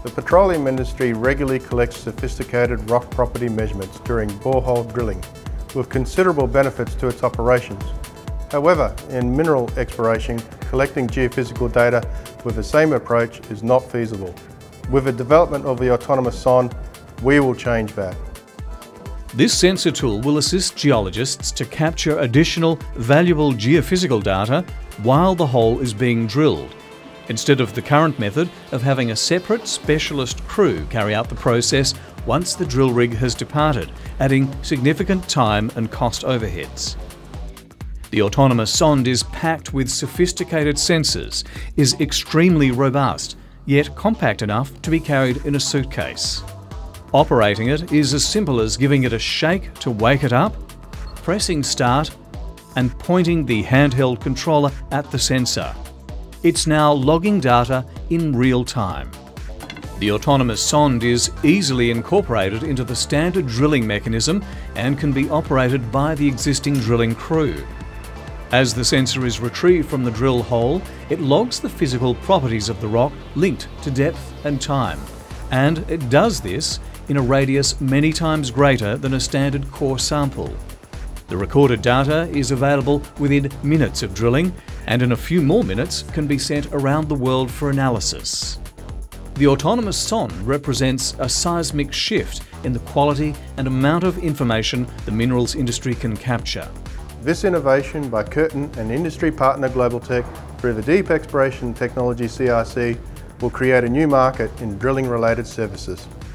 The petroleum industry regularly collects sophisticated rock property measurements during borehole drilling, with considerable benefits to its operations. However, in mineral exploration, collecting geophysical data with the same approach is not feasible. With the development of the Autonomous Sonde, we will change that. This sensor tool will assist geologists to capture additional valuable geophysical data while the hole is being drilled, instead of the current method of having a separate specialist crew carry out the process once the drill rig has departed, adding significant time and cost overheads. The Autonomous Sonde is packed with sophisticated sensors, is extremely robust, yet compact enough to be carried in a suitcase. Operating it is as simple as giving it a shake to wake it up, pressing start, and pointing the handheld controller at the sensor. It's now logging data in real time. The Autonomous Sonde is easily incorporated into the standard drilling mechanism and can be operated by the existing drilling crew. As the sensor is retrieved from the drill hole, it logs the physical properties of the rock linked to depth and time, and it does this in a radius many times greater than a standard core sample. The recorded data is available within minutes of drilling, and in a few more minutes can be sent around the world for analysis. The Autonomous Sonde represents a seismic shift in the quality and amount of information the minerals industry can capture. This innovation by Curtin and industry partner Globaltech through the Deep Exploration Technology CRC will create a new market in drilling-related services.